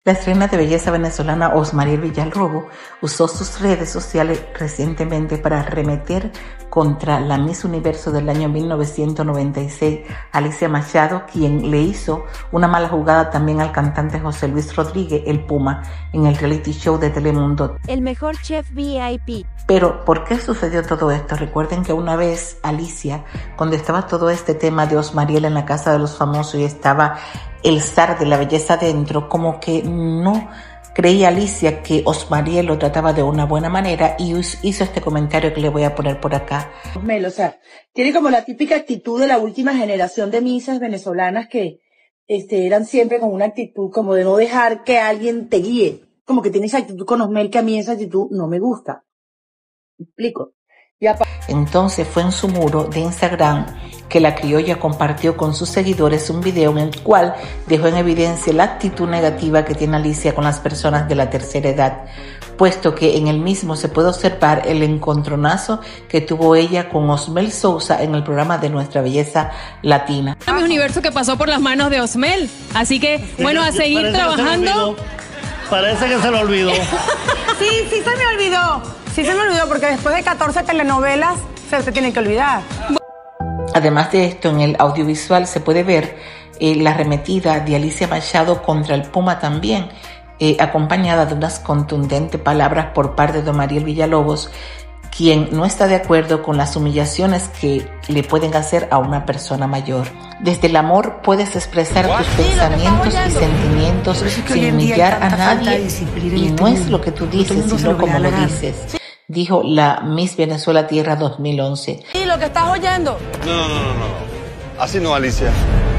La estrella de belleza venezolana Osmariel Villalobos usó sus redes sociales recientemente para arremeter contra la Miss Universo del año 1996, Alicia Machado, quien le hizo una mala jugada también al cantante José Luis Rodríguez, el Puma, en el reality show de Telemundo, El Mejor Chef VIP. Pero, ¿por qué sucedió todo esto? Recuerden que una vez Alicia, cuando estaba todo este tema de Osmariel en la Casa de los Famosos y estaba el zar de la belleza dentro, como que no creía Alicia que Osmariel lo trataba de una buena manera y hizo este comentario que le voy a poner por acá. O sea, tiene como la típica actitud de la última generación de misas venezolanas que eran siempre con una actitud como de no dejar que alguien te guíe. Como que tiene esa actitud con Osmel, que a mí esa actitud no me gusta. ¿Me explico? Entonces fue en su muro de Instagram que la criolla compartió con sus seguidores un video en el cual dejó en evidencia la actitud negativa que tiene Alicia con las personas de la tercera edad, puesto que en el mismo se puede observar el encontronazo que tuvo ella con Osmel Sousa en el programa de Nuestra Belleza Latina. Mi universo que pasó por las manos de Osmel, así que bueno, a seguir trabajando. Parece que se lo olvidó. Sí se me olvidó. Sí se me olvidó porque después de 14 telenovelas se te tiene que olvidar. Además de esto, en el audiovisual se puede ver la arremetida de Alicia Machado contra el Puma también, acompañada de unas contundentes palabras por parte de Osmariel Villalobos, quien no está de acuerdo con las humillaciones que le pueden hacer a una persona mayor. Desde el amor puedes expresar tus pensamientos y sentimientos sin humillar a nadie, y no es lo que tú dices, sino como lo dices, dijo la Miss Venezuela Tierra 2011. ¿Y lo que estás oyendo? No. Así no, Alicia.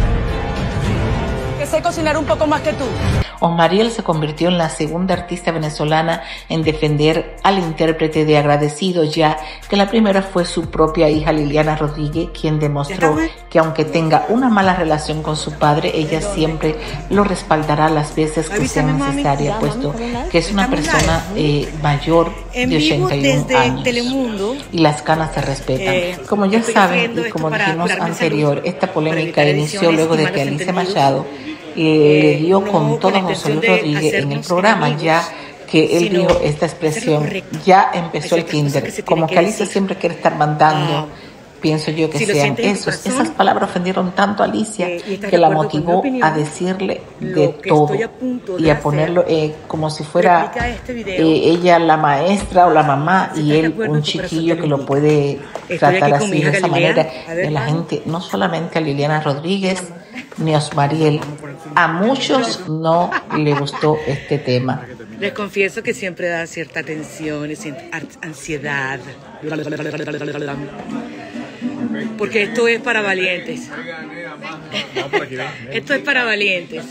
Que sé cocinar un poco más que tú. Osmariel se convirtió en la segunda artista venezolana en defender al intérprete de Agradecido, ya que la primera fue su propia hija Liliana Rodríguez, quien demostró que aunque tenga una mala relación con su padre, ella siempre lo respaldará las veces que sean necesarias, puesto que es una persona mayor de 81 años y las canas se respetan. Como ya saben y como dijimos anterior, esta polémica inició luego de que Alicia Machado le dio con todo a José Luis Rodríguez en el programa, ya que él dijo esta expresión: ya empezó el kinder, como que Alicia siempre quiere estar mandando. Pienso yo que sean esos. Esas palabras ofendieron tanto a Alicia que la motivó a decirle de todo y a ponerlo como si fuera ella la maestra o la mamá y él un chiquillo que lo puede tratar así, de esa manera. Y a la gente, no solamente a Liliana Rodríguez ni a Osmariel, a muchos no le gustó este tema. Les confieso que siempre da cierta tensión y ansiedad. Porque esto es para valientes. Esto es para valientes.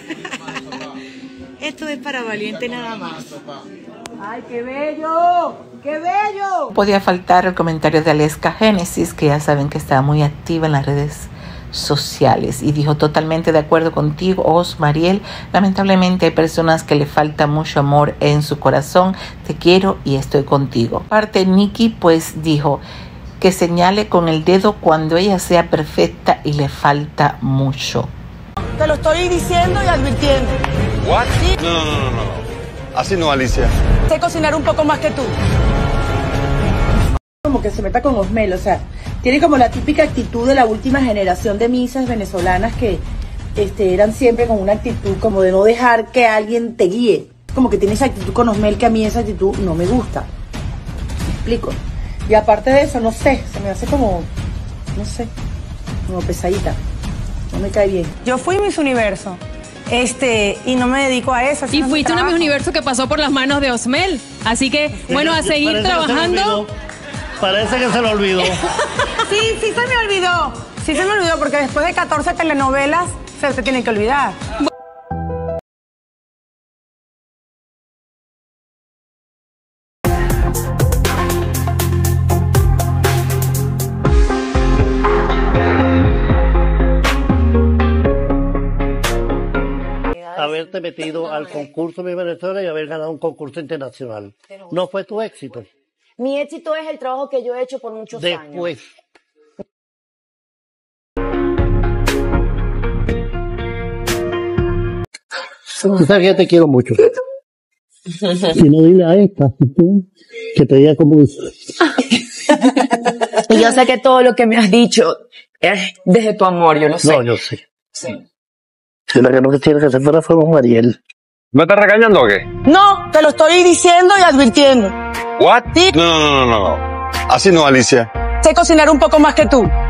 Esto es para valientes nada más. ¡Ay, qué bello! ¡Qué bello! Podía faltar el comentario de Aleska Génesis, que ya saben que está muy activa en las redes sociales, y dijo: totalmente de acuerdo contigo, Osmariel. Lamentablemente hay personas que le falta mucho amor en su corazón. Te quiero y estoy contigo. Aparte, Nikki pues dijo que señale con el dedo cuando ella sea perfecta y le falta mucho. Te lo estoy diciendo y advirtiendo. ¿What? Sí. No. Así no, Alicia. Sé cocinar un poco más que tú. Como que se meta con Osmel, o sea, tiene como la típica actitud de la última generación de misas venezolanas que eran siempre con una actitud como de no dejar que alguien te guíe. Como que tiene esa actitud con Osmel, que a mí esa actitud no me gusta. ¿Me explico? Y aparte de eso, no sé, se me hace como, no sé, como pesadita. No me cae bien. Yo fui Miss Universo. Y no me dedico a eso. Y fuiste una Miss Universo que pasó por las manos de Osmel. Así que, bueno, a seguir trabajando. Parece que se lo olvidó. Sí se me olvidó. Sí se me olvidó porque después de 14 telenovelas se te tiene que olvidar. Haberte metido al concurso de Venezuela y haber ganado un concurso internacional. ¿No fue tu éxito? Mi éxito es el trabajo que yo he hecho por muchos años. Después. Tú sabes que yo te quiero mucho. Y no dile a esta que te diga cómo es. Y yo sé que todo lo que me has dicho es desde tu amor, yo lo sé. No, yo sé. Sí. Si la que no tiene que hacer fuera fue con Mariel. ¿Me estás regañando o qué? No, te lo estoy diciendo y advirtiendo. ¿What? Sí. No. Así no, Alicia. Sé cocinar un poco más que tú.